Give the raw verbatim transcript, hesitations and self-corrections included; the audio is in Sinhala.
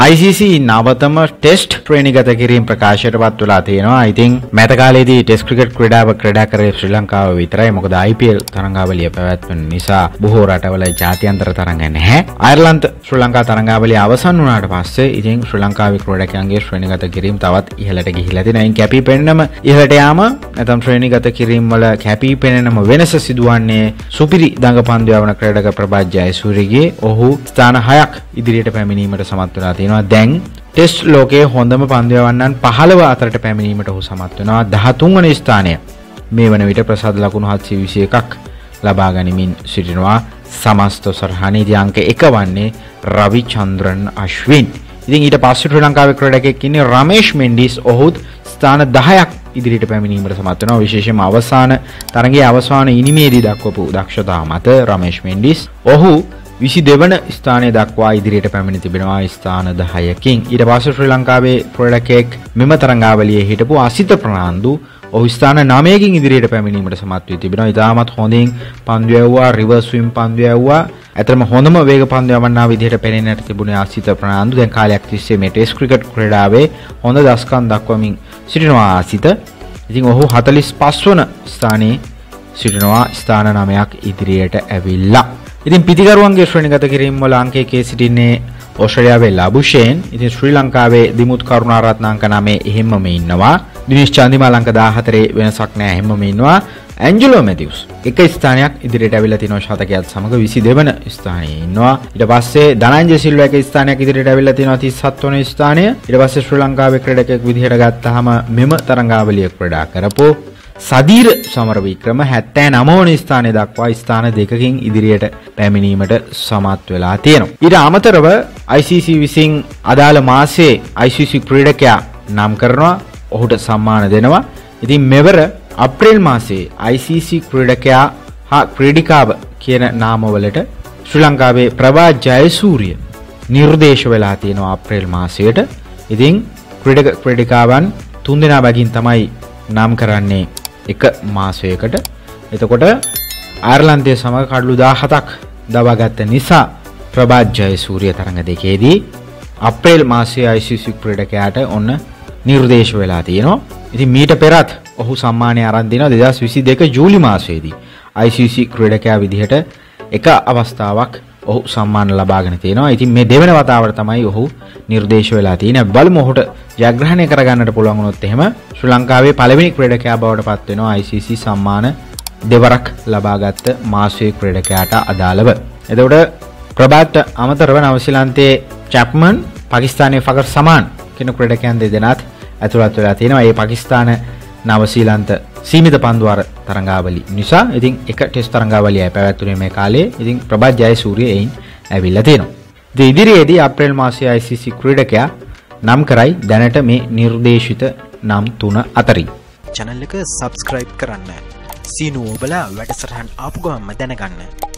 I C C නවතම ටෙස්ට් ශ්‍රේණිගත කිරීම ප්‍රකාශයටපත් වෙලා තියෙනවා. ඉතින් මෑත කාලේදී ටෙස්ට් ක්‍රිකට් ක්‍රීඩාව ක්‍රීඩා කරේ ශ්‍රී ලංකාව විතරයි. මොකද I P L තරඟාවලිය පැවැත්වෙන නිසා බොහෝ රටවල ජාත්‍යන්තර තරඟ නැහැ. අයර්ලන්ත ශ්‍රී ලංකා තරඟාවලිය අවසන් වුණාට පස්සේ ඉතින් ශ්‍රී ලංකාවේ ක්‍රීඩකයන්ගේ ශ්‍රේණිගත කිරීම තවත් ඉහළට ගිහිලා තියෙනවා. ඉතින් කැපී පෙනෙනම ඉහළට යාම නැත්නම් ශ්‍රේණිගත කිරීම වල කැපී පෙනෙනම වෙනස සිදුවන්නේ සුපිරි දඟ පන්දු යවන ක්‍රීඩක ප්‍රභාත් ජයසූරියගේ ඔහු ස්ථාන හයක් ඉදිරියට පැමිණීමට සමත් වෙලා තියෙනවා. දැන් ටෙස්ට් ලෝකයේ හොඳම පන්දු යවන්නන් පහළව අතරට පැමිණීමට ඔහු සමත් වෙනවා. දහතුන් වන ස්ථානය මේ වන විට ප්‍රසාද ලකුණු හත්සිය විසි එකක් ලබා ගනිමින් සිටිනවා. සමස්ත සරහණේදී අංක එක වන්නේ රවිචන්ද්‍රන් අශ්වින්. ඉතින් ඊට පස්සේ ශ්‍රී ලංකාවේ ක්‍රීඩකයෙක් ඉන්නේ රමේෂ් මෙන්ඩිස්. ඔහුත් ස්ථාන දහයක් ඉදිරියට පැමිණීමට සමත් වෙනවා. විශේෂයෙන්ම අවසාන තරගයේ අවසාන ඉනිමේදී දක්වපු දක්ෂතාව මත රමේෂ් මෙන්ඩිස් ඔහු විසි දෙවන ස්ථානයේ දක්වා ඉදිරියට පැමිණ තිබෙනවා ස්ථාන දහයකින්. ඊට පස්සේ ශ්‍රී ලංකාවේ ක්‍රීඩකයෙක් මෙම තරඟාවලියේ හිටපු අසිත ප්‍රනාන්දු ඔහු ස්ථාන නවයකින් ඉදිරියට පැමිණීමට සමත් වී තිබෙනවා. ඉතාමත් හොඳින් පන්දු යවුවා, රිවර්ස් ස්විම් පන්දු යවුවා. ඇත්තටම හොඳම වේග පන්දු යවන්නා විදිහට පෙනෙන්නට තිබුණේ අසිත ප්‍රනාන්දු. දැන් කාලයක් තිස්සේ මේ ටෙස්ට් ක්‍රිකට් ක්‍රීඩාවේ හොඳ දස්කම් දක්වමින් සිටිනවා අසිත. ඉතින් ඔහු හතළිස් පස් වන ස්ථානයේ සිටිනවා ස්ථාන නවයක් ඉදිරියට ඇවිල්ලා. ඉතින් පිටිකරුවන්ගේ ශ්‍රේණිගත කිරීම වල අංක එකේ සිටින්නේ ඕස්ට්‍රේලියාවේ ලබුෂේන්. ඉතින් ශ්‍රී ලංකාවේ දිමුත් කරුණාරත්න අංක නවය එහෙම්මම ඉන්නවා. දිනේෂ් චන්දිමාල් අංක දාහතරේ වෙනසක් නැහැ, එහෙම්මම ඉන්නවා. ඇන්ජලෝ මැතිව්ස් එක ස්ථානයක් ඉදිරියට ඇවිල්ලා තිනවා ශතකයත් සමග විසි දෙවන ස්ථානයේ ඉන්නවා. ඊට පස්සේ ධනංජය සිල්වා එක ස්ථානයක් ඉදිරියට ඇවිල්ලා තිනවා තිස් හත් වන ස්ථානය. ඊට පස්සේ ශ්‍රී ලංකාවේ ක්‍රීඩකයෙක් විදිහට ගත්තාම මෙම තරඟාවලිය ක්‍රීඩා කරපු සදීර සමරවික්‍රම හැත්තෑ නව වන ස්ථානයේ දක්වා ස්ථාන දෙකකින් ඉදිරියට පැමිණීමට සමත් වෙලා තියෙනවා. ඊට අමතරව I C C විසින් අදාළ මාසයේ I C C ක්‍රීඩකයා නම් කරනවා, ඔහුට සම්මාන දෙනවා. ඉතින් මෙවර අප්‍රේල් මාසයේ I C C ක්‍රීඩකයා හා ක්‍රීඩිකාව කියන නාමවලට ශ්‍රී ලංකාවේ ප්‍රභාත් ජයසූරිය නිර්දේශ වෙලා තියෙනවා අප්‍රේල් මාසයට. ඉතින් ක්‍රීඩක ක්‍රීඩිකාවන් තුන්දෙනා බැගින් තමයි නම් කරන්නේ එක මාසයකට. එතකොට අයර්ලන්තයේ සමග කඩලු දහහතක් දවාගත්ත නිසා ප්‍රභාත් ජයසූරිය තරඟ දෙකේදී අප්‍රේල් මාසයේ I C C ක්‍රීඩකයාට ඔන්න නිර්දේශ වෙලා තියෙනවා. ඉතින් මීට පෙරත් ඔහු සම්මානය අරන් දෙනවා දෙදහස් විසි දෙක ජූලි මාසයේදී I C C ක්‍රීඩකයා විදිහට එක අවස්ථාවක් ඔහු සම්මාන ලබාගෙන තියෙනවා. ඉතින් මේ දෙවන වතාවට තමයි ඔහු නිර්දේශ වෙලා තියෙන්නේ. බලමු ඔහුට ජයග්‍රහණය කරගන්නට පුළුවන් වුණොත් එහෙම ශ්‍රී ලංකාවේ පළවෙනි ක්‍රීඩකයා බවට පත් වෙනවා I C C සම්මාන දෙවරක් ලබාගත් මාසයේ ක්‍රීඩකයාට අදාළව. එතකොට ප්‍රභාත් අමතරව නවසීලන්තයේ චැප්මන්, පාකිස්තානයේ ෆකර් සමාන් කියන ක්‍රීඩකයන් දෙදෙනාත් ඇතුළත් වෙලා තියෙනවා. ඒ පාකිස්තාන නවසීලන්ත සීමිත පන්දුවර තරඟාවලි නිසා ඉතින් එක ටෙස්ට් තරඟාවලියයි පැවැත්වුනේ මේ කාලේ. ඉතින් ප්‍රභාත් ජයසූරිය එයින් ඇවිල්ලා තියෙනවා. ඉතින් ඉදිරියේදී අප්‍රේල් මාසයේ I C C ක්‍රීඩකයා නම් කරයි දැනට මේ නිර්දේශිත නම් තුන අතරින්. channel එක subscribe කරන්න. සීනුව ඔබලා වැඩසටහන් ආපු ගමන්ම දැනගන්න.